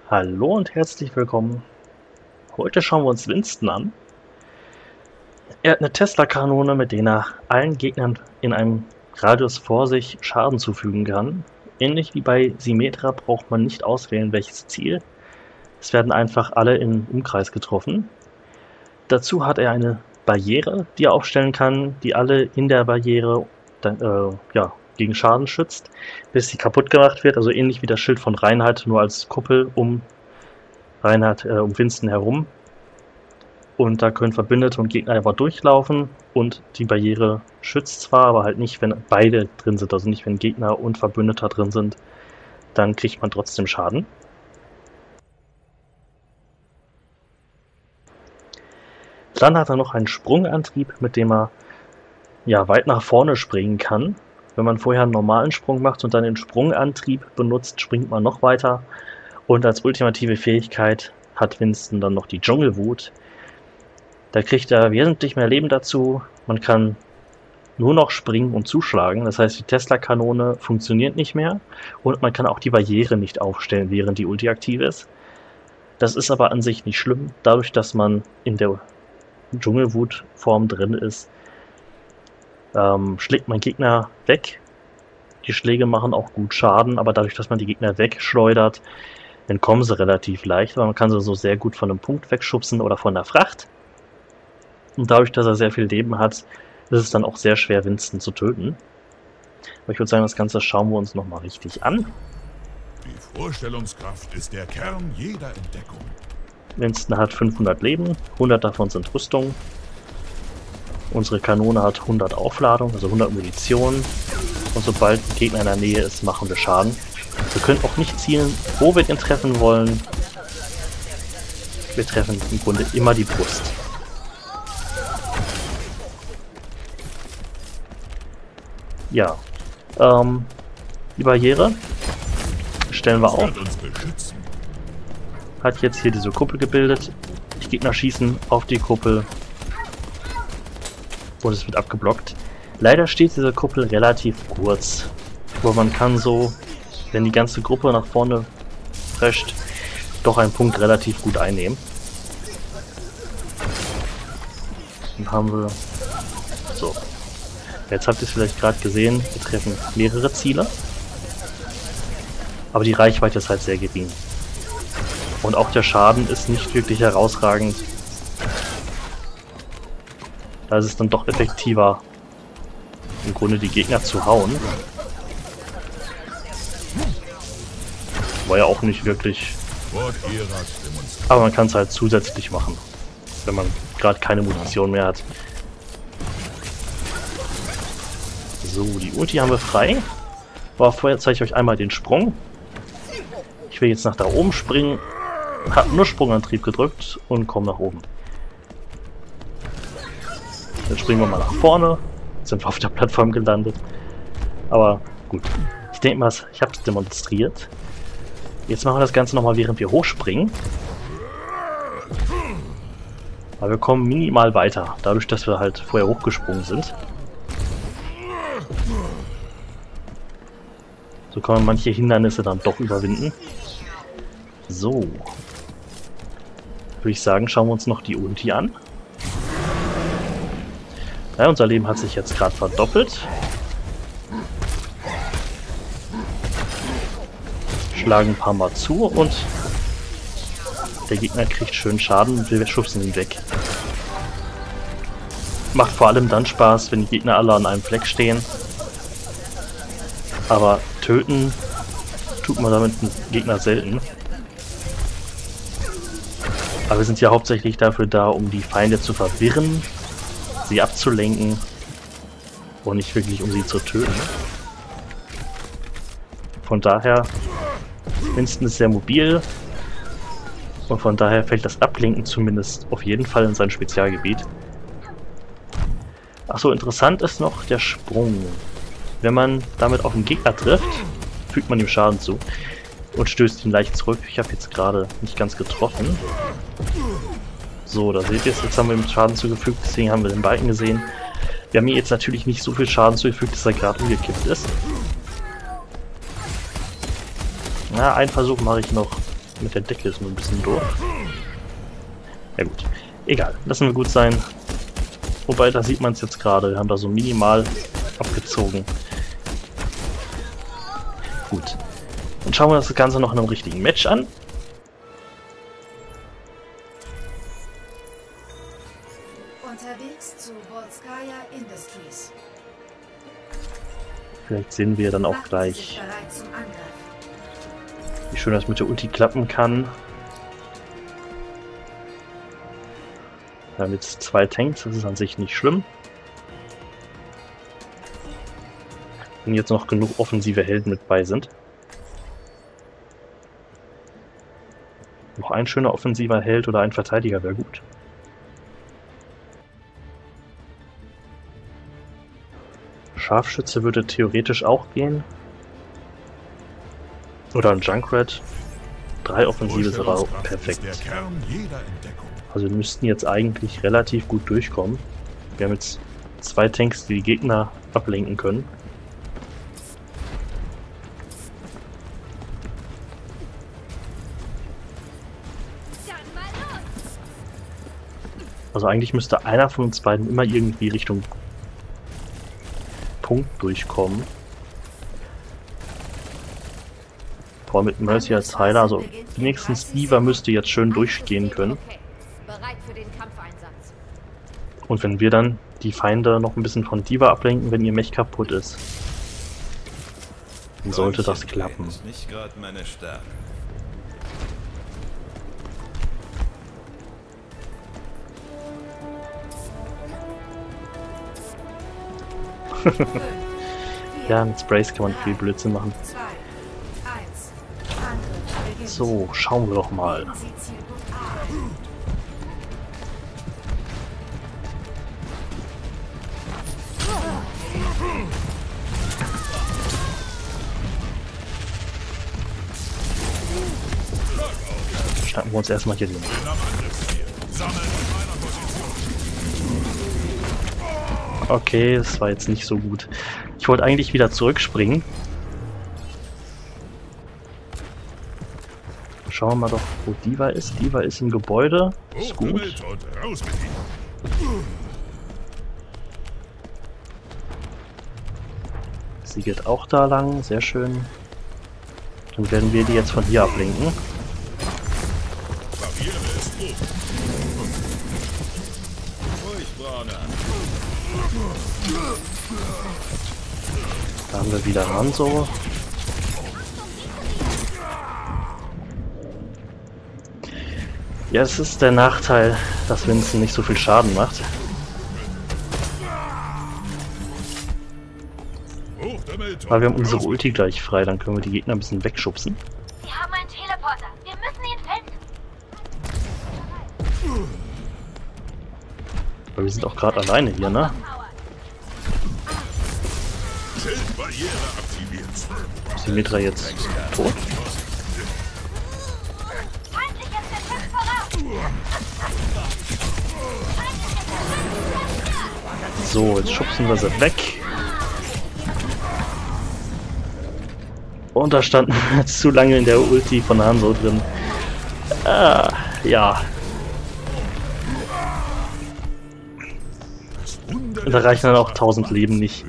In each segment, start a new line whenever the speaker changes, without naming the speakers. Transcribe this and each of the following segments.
Hallo und herzlich willkommen. Heute schauen wir uns Winston an. Er hat eine Tesla-Kanone, mit der er allen Gegnern in einem Radius vor sich Schaden zufügen kann. Ähnlich wie bei Symmetra braucht man nicht auswählen, welches Ziel. Es werden einfach alle im Umkreis getroffen. Dazu hat er eine Barriere, die er aufstellen kann, die alle in der Barriere gegen Schaden schützt, bis sie kaputt gemacht wird. Also ähnlich wie das Schild von Reinhard, nur als Kuppel um Winston herum. Und da können Verbündete und Gegner einfach durchlaufen und die Barriere schützt zwar, aber halt nicht, wenn beide drin sind, also nicht, wenn Gegner und Verbündeter drin sind, dann kriegt man trotzdem Schaden. Dann hat er noch einen Sprungantrieb, mit dem er weit nach vorne springen kann. Wenn man vorher einen normalen Sprung macht und dann den Sprungantrieb benutzt, springt man noch weiter. Und als ultimative Fähigkeit hat Winston dann noch die Dschungelwut. Da kriegt er wesentlich mehr Leben dazu. Man kann nur noch springen und zuschlagen. Das heißt, die Tesla-Kanone funktioniert nicht mehr. Und man kann auch die Barriere nicht aufstellen, während die Ulti aktiv ist. Das ist aber an sich nicht schlimm. Dadurch, dass man in der Dschungelwut-Form drin ist, schlägt man Gegner weg. Die Schläge machen auch gut Schaden, aber dadurch, dass man die Gegner wegschleudert, entkommen sie relativ leicht, weil man kann sie so sehr gut von einem Punkt wegschubsen oder von der Fracht. Und dadurch, dass er sehr viel Leben hat, ist es dann auch sehr schwer, Winston zu töten. Aber ich würde sagen, das Ganze schauen wir uns nochmal richtig an.
Die Vorstellungskraft ist der Kern jeder Entdeckung.
Winston hat 500 Leben, 100 davon sind Rüstung. Unsere Kanone hat 100 Aufladung, also 100 Munition. Und sobald ein Gegner in der Nähe ist, machen wir Schaden. Wir können auch nicht zielen, wo wir den treffen wollen. Wir treffen im Grunde immer die Brust. Ja, die Barriere stellen wir auf. Hat jetzt hier diese Kuppel gebildet. Die Gegner schießen auf die Kuppel und es wird abgeblockt. Leider steht diese Kuppel relativ kurz, aber man kann so, wenn die ganze Gruppe nach vorne prescht, doch einen Punkt relativ gut einnehmen. Dann haben wir so. Jetzt habt ihr es vielleicht gerade gesehen, wir treffen mehrere Ziele, aber die Reichweite ist halt sehr gering. Und auch der Schaden ist nicht wirklich herausragend. Da ist es dann doch effektiver, im Grunde die Gegner zu hauen. War ja auch nicht wirklich. Aber man kann es halt zusätzlich machen, wenn man gerade keine Munition mehr hat. So, die Ulti haben wir frei. Aber vorher zeige ich euch einmal den Sprung. Ich will jetzt nach da oben springen. Hab nur Sprungantrieb gedrückt und komme nach oben. Dann springen wir mal nach vorne. Jetzt sind wir auf der Plattform gelandet. Aber gut. Ich denke mal, ich habe es demonstriert. Jetzt machen wir das Ganze nochmal, während wir hochspringen. Aber wir kommen minimal weiter, dadurch, dass wir halt vorher hochgesprungen sind. So kann man manche Hindernisse dann doch überwinden. So. Würde ich sagen, schauen wir uns noch die Ulti an. Ja, unser Leben hat sich jetzt gerade verdoppelt. Schlagen ein paar Mal zu und der Gegner kriegt schön Schaden und wir schubsen ihn weg. Macht vor allem dann Spaß, wenn die Gegner alle an einem Fleck stehen. Aber töten tut man damit den Gegner selten. Aber wir sind ja hauptsächlich dafür da, um die Feinde zu verwirren, sie abzulenken und nicht wirklich um sie zu töten. Von daher, Winston ist sehr mobil und von daher fällt das Ablenken zumindest auf jeden Fall in sein Spezialgebiet. Achso, interessant ist noch der Sprung. Wenn man damit auf den Gegner trifft, fügt man ihm Schaden zu und stößt ihn leicht zurück. Ich habe jetzt gerade nicht ganz getroffen. So, da seht ihr es, jetzt haben wir ihm Schaden zugefügt, deswegen haben wir den Balken gesehen. Wir haben ihm jetzt natürlich nicht so viel Schaden zugefügt, dass er gerade umgekippt ist. Na, einen Versuch mache ich noch. Mit der Decke ist nur ein bisschen doof. Ja gut, egal, lassen wir gut sein. Wobei, da sieht man es jetzt gerade, wir haben da so minimal abgezogen. Gut, dann schauen wir das Ganze noch in einem richtigen Match an.
Unterwegs zu Volskaya Industries.
Vielleicht sehen wir dann auch gleich, wie schön das mit der Ulti klappen kann. Wir haben jetzt 2 Tanks, das ist an sich nicht schlimm. Wenn jetzt noch genug offensive Helden mit bei sind. Noch ein schöner offensiver Held oder ein Verteidiger wäre gut. Scharfschütze würde theoretisch auch gehen. Oder ein Junkrat. 3 Offensive ist aber auch perfekt. Also wir müssten jetzt eigentlich relativ gut durchkommen. Wir haben jetzt 2 Tanks, die die Gegner ablenken können. Also eigentlich müsste einer von uns beiden immer irgendwie Richtung Punkt durchkommen. Boah, mit Mercy als Heiler, also wenigstens D.Va müsste jetzt schön durchgehen können. Und wenn wir dann die Feinde noch ein bisschen von D.Va ablenken, wenn ihr Mech kaputt ist, dann sollte das klappen.
Ist nicht gerade meine Stärke.
Ja, mit Sprays kann man viel Blödsinn machen. So, schauen wir doch mal. Schnappen wir uns erstmal hier den. Okay, das war jetzt nicht so gut. Ich wollte eigentlich wieder zurückspringen. Schauen wir mal doch, wo D.Va ist. D.Va ist im Gebäude. Ist gut. Sie geht auch da lang. Sehr schön. Dann werden wir die jetzt von hier ablenken. Da haben wir wieder Hanzo. Ja, es ist der Nachteil, dass Winston nicht so viel Schaden macht. Weil wir haben unsere Ulti gleich frei, dann können wir die Gegner ein bisschen wegschubsen.
Wir haben einen Teleporter. Wir müssen ihn finden.
Aber wir sind auch gerade alleine hier, ne? Ist die Mitra jetzt tot? So, jetzt schubsen wir sie weg. Und da standen wir jetzt zu lange in der Ulti von Hanzo drin. Ja. Und da reichen dann auch 1000 Leben nicht.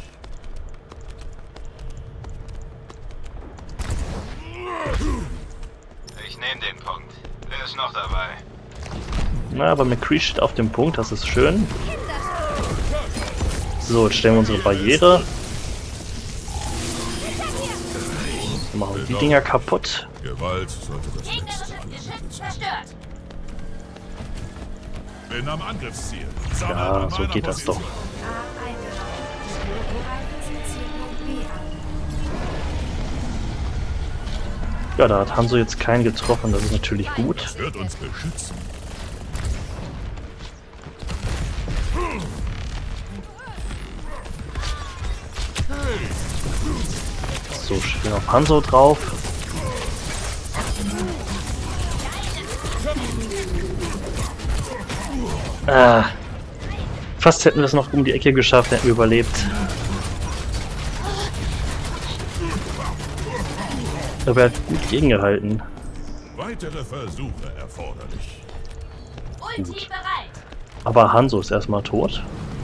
Ich nehme den Punkt. Wer ist noch dabei?
Na, aber McCree steht auf dem Punkt, das ist schön. So, jetzt stellen wir unsere Barriere. Dann machen wir die Dinger kaputt.
Gewalt sollte das letzte
Zerstört.
Bin am Angriffsziel.
Ja, so geht das doch. Ja, da hat Hanzo jetzt keinen getroffen, das ist natürlich gut.
Wird uns beschützen.
So, schön auf Hanzo drauf. Fast hätten wir es noch um die Ecke geschafft, hätten wir überlebt. Aber er hat gut gegengehalten.
Weitere Versuche erforderlich.
Ulti bereit.
Aber Hanzo ist erstmal tot.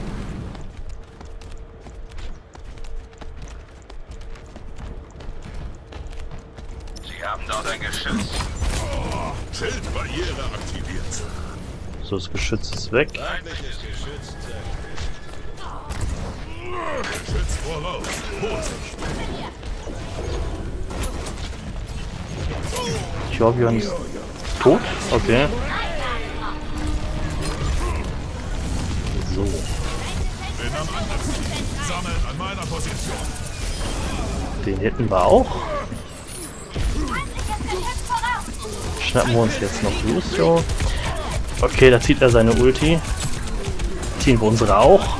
Sie haben dort ein Geschütz.
Schildbarriere aktiviert.
So, das Geschütz ist weg.
Feindliches Geschütz
Geschütz voraus. Vorsicht.
Torbjörn ist tot? Okay. So.
Bin am Angriff. Sammeln an meiner Position.
Den hätten wir auch.
Feindliches Geschütz voraus.
Schnappen wir uns jetzt noch Lucio. Okay, da zieht er seine Ulti. Ziehen wir unsere auch.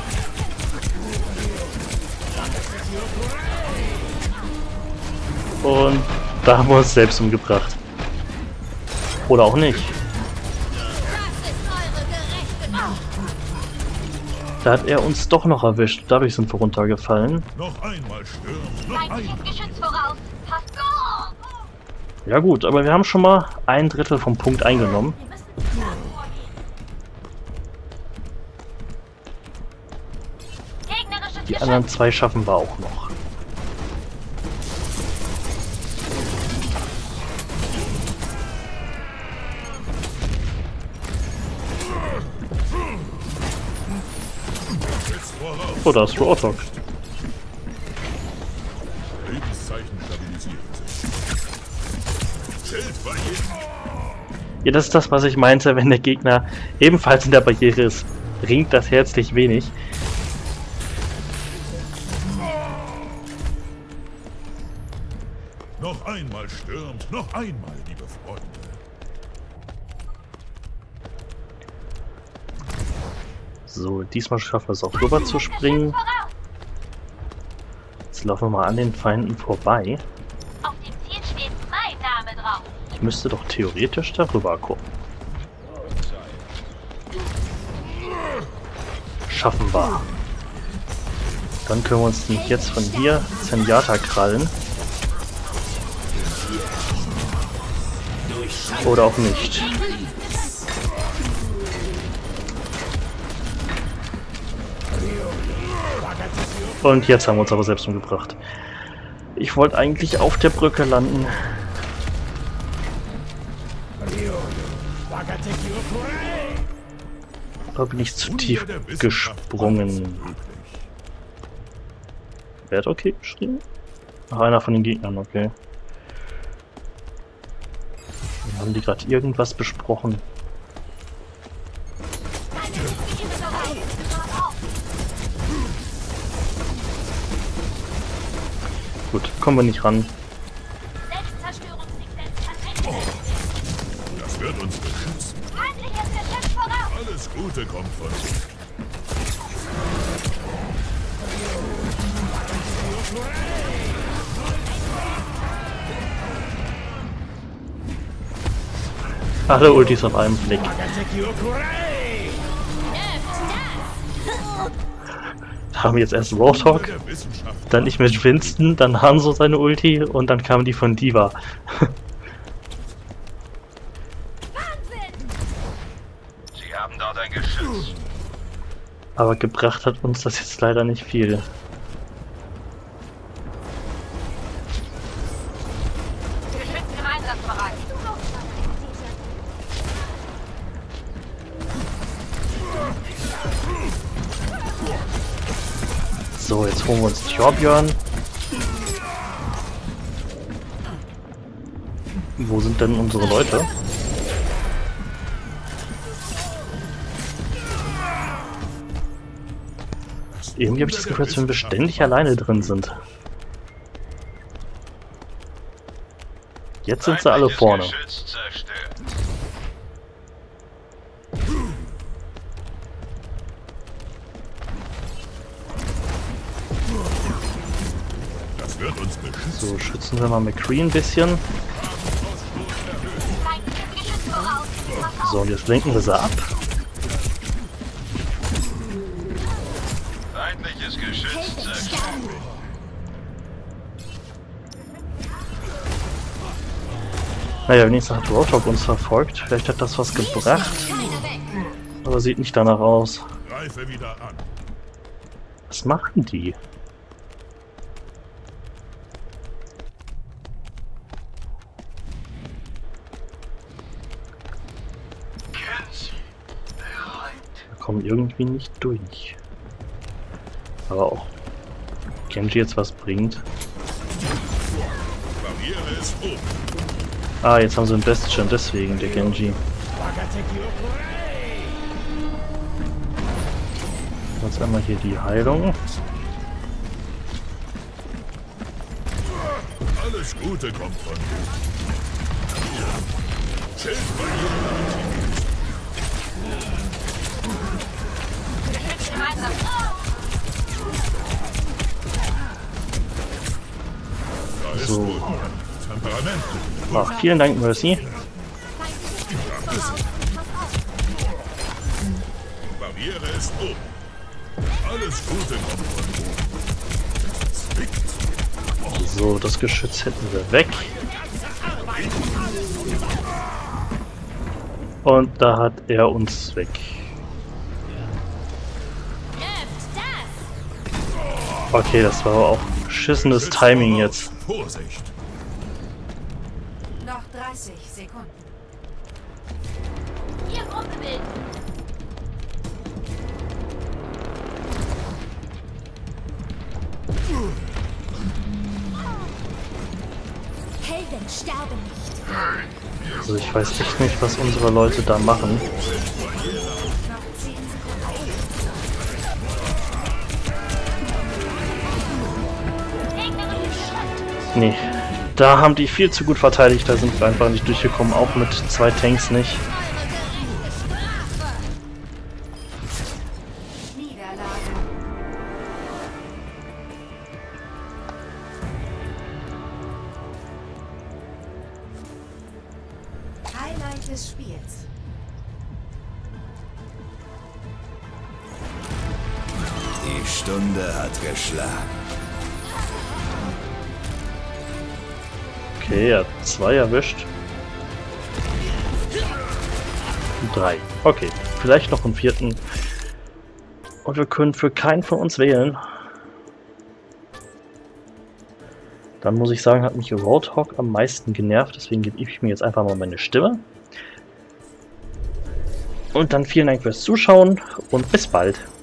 Und da haben wir uns selbst umgebracht. Oder auch nicht.
Das ist eure Gerechtigkeit.
Da hat er uns doch noch erwischt. Dadurch sind wir runtergefallen.
Noch einmal stürmt. Noch
Feindliches
einmal.
Geschütz voraus. Passt go.
Ja gut, aber wir haben schon mal 1/3 vom Punkt eingenommen.
Wir müssen zusammen vorgehen. Gegnerisches
Die
Geschütz.
anderen 2 schaffen wir auch noch.
Geschütz voraus.
Oh, da ist Roadhog.
Lebenszeichen stabilisieren sich. Schildbarriere.
Ja, das ist das, was ich meinte, wenn der Gegner ebenfalls in der Barriere ist. Bringt das herzlich wenig.
Noch einmal stürmt. Noch einmal, liebe Freunde.
So, diesmal schaffen wir es auch rüber zu springen. Jetzt laufen wir mal an den Feinden vorbei.
Auf dem Ziel steht mein Name drauf.
Ich müsste doch theoretisch darüber gucken. Schaffen wir. Dann können wir uns nämlich jetzt von hier Zenyatta krallen. Oder auch nicht. Und jetzt haben wir uns aber selbst umgebracht. Ich wollte eigentlich auf der Brücke landen. Da bin ich zu tief gesprungen. Wer hat okay geschrieben? Ach, einer von den Gegnern, okay. Haben die gerade irgendwas besprochen? Gut, kommen wir nicht ran.
Selbstzerstörungssequenz an Ende.
Das wird uns beschützen.
Feindliches Geschütz voraus.
Alles Gute kommt von sich.
Alle Ultis auf einen Blick. Da haben wir jetzt erst Roadhog,
Der Wissenschaft.
dann nicht mit Winston, dann Hanzo seine Ulti und dann kam die von Diva.
Sie haben dort ein Geschütz.
Aber gebracht hat uns das jetzt leider nicht viel.
Geschütz im Einsatzbereich.
So, jetzt holen wir uns Torbjörn. Wo sind denn unsere Leute? Irgendwie habe ich das Gefühl, als wenn wir ständig alleine drin sind. Jetzt sind sie alle
Feindliches
vorne.
Geschütz zerstört.
Das wird uns beschützen.
So, schützen wir mal McCree ein bisschen.
Feindliches Geschütz voraus. Pass auf.
So, und jetzt lenken wir sie ab.
Feindliches Geschütz zerstört.
Naja, wenigstens hat Roadhog uns verfolgt. Vielleicht hat das was gebracht. Aber sieht nicht danach aus.
Greife wieder an.
Was machen die? Wir kommen irgendwie nicht durch. Aber auch Genji jetzt was bringt.
Barriere ist oben.
Ah, jetzt haben sie ein Bastion, deswegen der Genji. Jetzt einmal hier die Heilung.
Alles Gute kommt von mir. Schildbarriere.
Gemeinsam.
Da ist
So.
wohl Temperament.
Ach, vielen Dank, Mercy.
Barriere ist oben. Alles Gute kommt von oben. Zwickt.
So, das Geschütz hätten wir weg. Und da hat er uns weg. Okay, das war aber auch beschissenes Timing jetzt.
Vorsicht.
Noch 30 Sekunden.
Ihr Gruppe bilden.
Helden sterben nicht.
Also ich weiß echt nicht, was unsere Leute da machen.
Noch 10 Sekunden.
Nee, da haben die viel zu gut verteidigt, da sind wir einfach nicht durchgekommen, auch mit 2 Tanks nicht.
Niederlage. Highlight des Spiels.
Die Stunde hat geschlagen.
Okay, er hat 2 erwischt. 3. Okay, vielleicht noch einen 4. Und wir können für keinen von uns wählen. Dann muss ich sagen, hat mich Roadhog am meisten genervt. Deswegen gebe ich mir jetzt einfach mal meine Stimme. Und dann vielen Dank fürs Zuschauen und bis bald.